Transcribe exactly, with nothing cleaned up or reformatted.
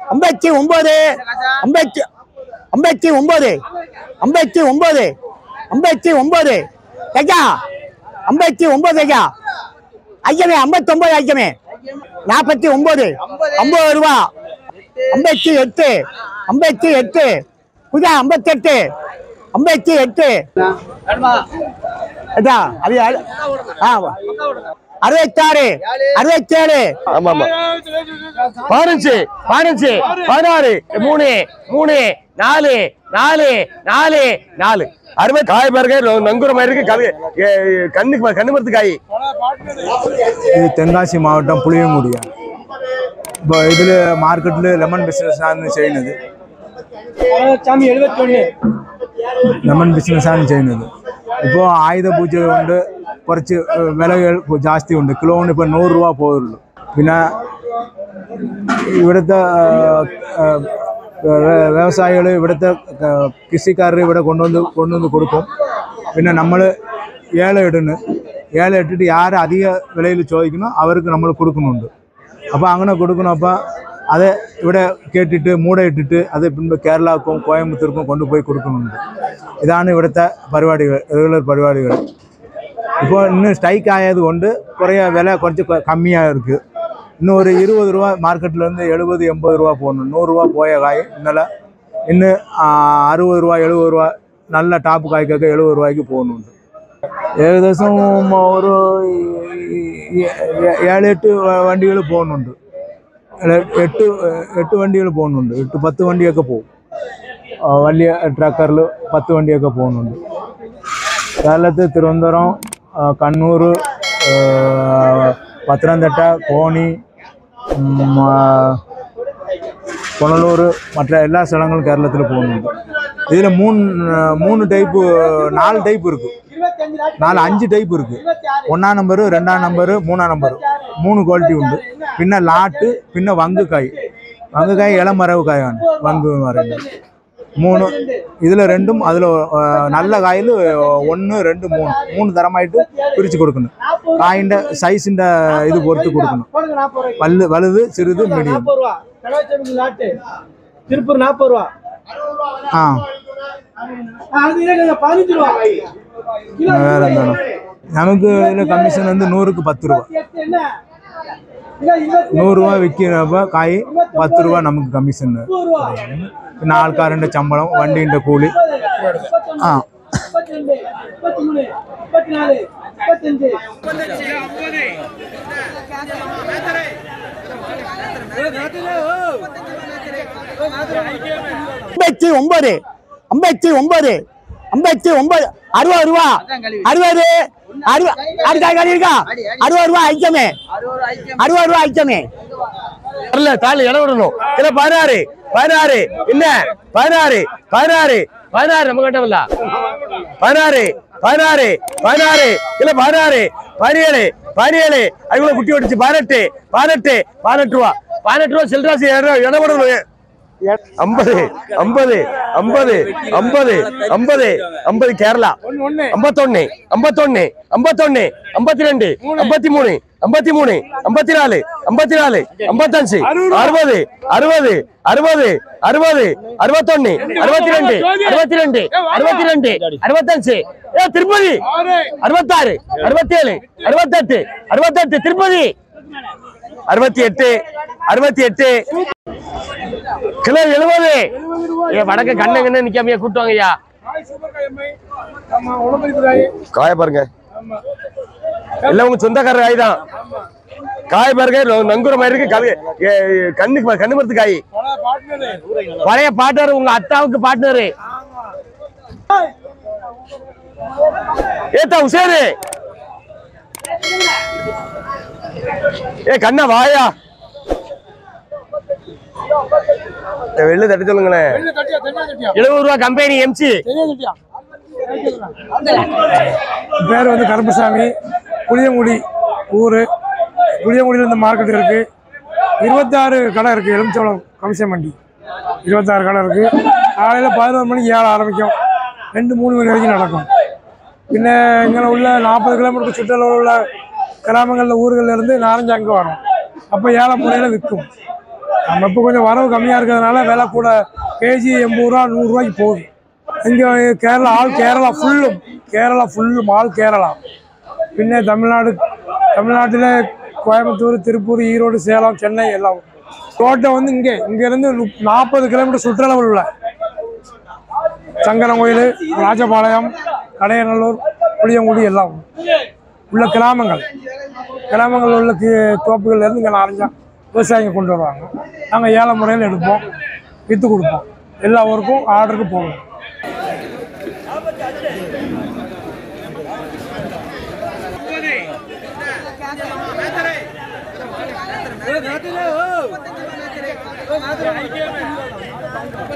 ஐம்பத்தி ஒன்பது ஐம்பத்தி ஐம்பத்தி ஒன்பது ஐம்பத்தி ஒன்பது ஐம்பத்தி ஒன்பது ஐயா ஐம்பத்தி ஒன்பது ஐயா ஐயமே ஐம்பத்தொன்பது ஐயமே நாற்பத்தி ஒன்பது ஐம்பது ரூபா ஐம்பத்தி எட்டு ஐம்பத்தி எட்டு புதா ஐம்பத்தெட்டு ஐம்பத்தி எட்டு அறுபத்தாறு அறுபத்தேழு பதினஞ்சு பதினஞ்சு பதினாறு மூணு மூணு நாலு நாலு நாலு நாலு அறுபது காய் பாருங்க நங்கூர மாதிரி இருக்கு கண்ணுக்கு கண்ணு மரத்து காய். இது தென்காசி மாவட்டம் புளியங்குடி. இப்போ இதில் மார்க்கெட்டில் லெமன் பிஸ்னஸானு செய்யணுது லெமன் பிஸ்னஸானு செய்யணுது ഇപ്പോൾ ആയുധ പൂജ കൊണ്ട് കുറച്ച് വിലകൾ ജാസ്തി ഉണ്ട്. കിലോന് ഇപ്പോൾ നൂറ് രൂപ പോകുള്ളൂ. പിന്നെ ഇവിടുത്തെ വ്യവസായികൾ ഇവിടുത്തെ കൃഷിക്കാർ ഇവിടെ കൊണ്ടുവന്ന് കൊണ്ടുവന്ന് കൊടുക്കും. പിന്നെ നമ്മൾ ഏല ഇടുന്നു. ഏല ഇട്ടിട്ട് ആര് അധിക വിലയിൽ ചോദിക്കുന്നു അവർക്ക് നമ്മൾ കൊടുക്കുന്നുണ്ട്. അപ്പോൾ അങ്ങനെ കൊടുക്കണം. അപ്പോൾ അത് ഇവിടെ കേട്ടിട്ട് മൂടയിട്ടിട്ട് അത് പിന്നെ കേരളക്കും കോയമ്പത്തൂർക്കും കൊണ്ടുപോയി കൊടുക്കുന്നുണ്ട്. ഇതാണ് ഇവിടുത്തെ പരിപാടികൾ, റെഗുലർ പരിപാടികൾ. ഇപ്പോൾ ഇന്ന് സ്ട്രൈക്ക് ആയതുകൊണ്ട് കുറേ വില കുറച്ച് കമ്മിயாக இருக்குது. இன்னும் ஒரு இருபது ரூபா மார்க்கெட்லேருந்து எழுபது எண்பது ரூபா போகணும். நூறுரூவா போய காய் இன்னால் இன்னும் அறுபது ரூபா எழுபது ரூபா நல்ல டாப்பு காய்க்காக்க எழுபது ரூபாய்க்கு போகணுண்டு. ஏகദേശம் ஒரு ஏழு எட்டு வண்டிகள் போகணுண்டு. എട്ട് എട്ട് വണ്ടികൾ പോകുന്നുണ്ട്. എട്ട് പത്ത് വണ്ടിയൊക്കെ പോകും. വലിയ ട്രക്കറിൽ പത്ത് വണ്ടിയൊക്കെ പോകുന്നുണ്ട്. കേരളത്തിൽ തിരുവനന്തപുരം, കണ്ണൂർ, പത്തനംതിട്ട, കോണി, പുനലൂർ மற்ற எல்லா സ്ഥലങ്ങളും കേരളത്തിൽ പോകുന്നുണ്ട്. ഇതിൽ മൂന്ന് മൂന്ന് ടൈപ്പ് നാല് ടൈപ്പ് இருக்குது. நாலு அஞ்சு டைப் இருக்குது. ஒன்றாம் நம்பரு, ரெண்டாம் நம்பரு, மூணாம் நம்பரு, மூணு குவாலிட்டி உண்டு. பின்ன லாட்டு, பின்ன வங்கு காய். வங்கு காய் இளமரவு காயான வங்கு வரைங்க மூணு. இதில் ரெண்டும் அதில் நல்ல காயில் ஒன்று ரெண்டு மூணு மூணு தரமாயிட்டு பிரித்து கொடுக்கணும். காயின்ற சைஸின்ற இது பொறுத்து கொடுக்கணும். வலு வலுது சிறிது மீடியம். திருப்பூர் நாற்பது ரூபா. ஆ வேறு இருந்தாலும் நமக்கு இதில் கமிஷன் வந்து நூறுக்கு பத்து ரூபா. நூறுரூவா விற்கிறப்ப காய் பத்து ரூபா நமக்கு கமிஷன். പിന്നെ ആൾക്കാരുടെ ശമ്പളം, വണ്ടീൻ്റെ കൂലി. ആ ஐம்பத்தி ஒன்பது ஐம்பத்தி ஒன்பது ஐம்பத்தி ஒன்பது அறுபது ரூபா அறுபது அறுபது இருக்கா அறுபது ரூபா ஐக்கமே அறுபது ரூபா ஐக்கமே இல்ல தாலி இடம் விடணும். இல்ல பதினாறு பதினாறு என்ன பதினாறு பதினாறு பதினாறு நம்ம கட்டவில்ல பதினாறு பதினாறு பதினாறு இல்ல பதினாறு பதினேழு பதினேழு அதுக்குள்ள குட்டி ஓடிச்சு பதினெட்டு பதினெட்டு பதினெட்டு ரூபா பதினெட்டு ரூபா சில்ராசி இடம் விடணும். ஐம்பது ஐம்பது ஐம்பது ஐம்பது ஐம்பது ஐம்பது கேரளா ஐம்பத்தொன்னு ஐம்பத்தொன்னு ஐம்பத்தொன்னு ஐம்பத்தி ரெண்டு ஐம்பத்தி மூணு ஐம்பத்தி மூணு ஐம்பத்தி நாலு ஐம்பத்தி நாலு ஐம்பத்தஞ்சு அறுபது அறுபது அறுபது அறுபது அறுபத்தொன்னு அறுபத்தி ரெண்டு அறுபத்தி ரெண்டு அறுபத்தி ரெண்டு அறுபத்தஞ்சு ஏ திருப்பதி அறுபத்தாறு அறுபத்தேழு அறுபத்தெட்டு அறுபத்தெட்டு திருப்பதி அறுபத்தி எட்டு அறுபத்தி எட்டு கிலோ எழுபது. ஏ வடக்க கண்ண கண்ண நிக்காமையா கூட்டுவாங்கய்யா. காய பாருங்க எல்லாம் உங்க சொந்தக்காரர் காய் தான். காய் பாருங்க நங்கூர மாதிரி இருக்கு. கண்ணுக்கு கண்ணு மரத்து காய். பழைய பார்ட்னர் உங்க அத்தாவுக்கு பார்ட்னரு. ஏத்தா உசேரு ஏ கண்ணா வாயா வெளில தட்டி சொல்லுங்களேன். எழுபது ரூபா கம்பெனி எம்சி. பேர் வந்து கருப்பசாமி. புளியங்குடி ஊர். புளியங்குடியில் இந்த மார்க்கெட் இருக்கு. இருபத்தாறு கடை இருக்கு. எலுமிச்சம்பழம் கமிஷன் மண்டி இருபத்தாறு கடை இருக்கு. காலையில் பதினோரு மணிக்கு ஏழை ஆரம்பிக்கும். ரெண்டு மூணு மணி வரைக்கும் நடக்கும். பின்ன இங்கே உள்ள நாற்பது கிலோமீட்டருக்கு சுற்றுலா உள்ள கிராமங்களில் ஊர்களில் இருந்து நாலஞ்சு அங்கே வரும். அப்போ ஏழை முறையில் விற்கும். நம்ம இப்போ கொஞ்சம் வரவு கம்மியாக இருக்கிறதுனால விலை கூட, கேஜி எண்பது ரூபா நூறுரூவாய்க்கு போகுது. இங்கே கேரளா ஆள் கேரளா ஃபுல்லும் கேரளா ஃபுல்லும் ஆள் கேரளா. பின்ன தமிழ்நாடு தமிழ்நாட்டில் கோயம்புத்தூர், திருப்பூர், ஈரோடு, சேலம், சென்னை எல்லாம். தோட்டம் வந்து இங்கே இங்கேருந்து நாற்பது கிலோமீட்டர் சுற்றளவில் உள்ள சங்கரங்கோயில், ராஜபாளையம், கடையநல்லூர், புளியங்குடி எல்லாம் உள்ள கிராமங்கள் கிராமங்களில் உள்ள தோப்புகள்லேருந்து இங்கே நிறையா விவசாயிங்க கொண்டு வருவாங்க. நாங்கள் ஏழை முறையில் எடுப்போம், விற்று கொடுப்போம். எல்லா ஊருக்கும் ஆர்டருக்கு போவோம்.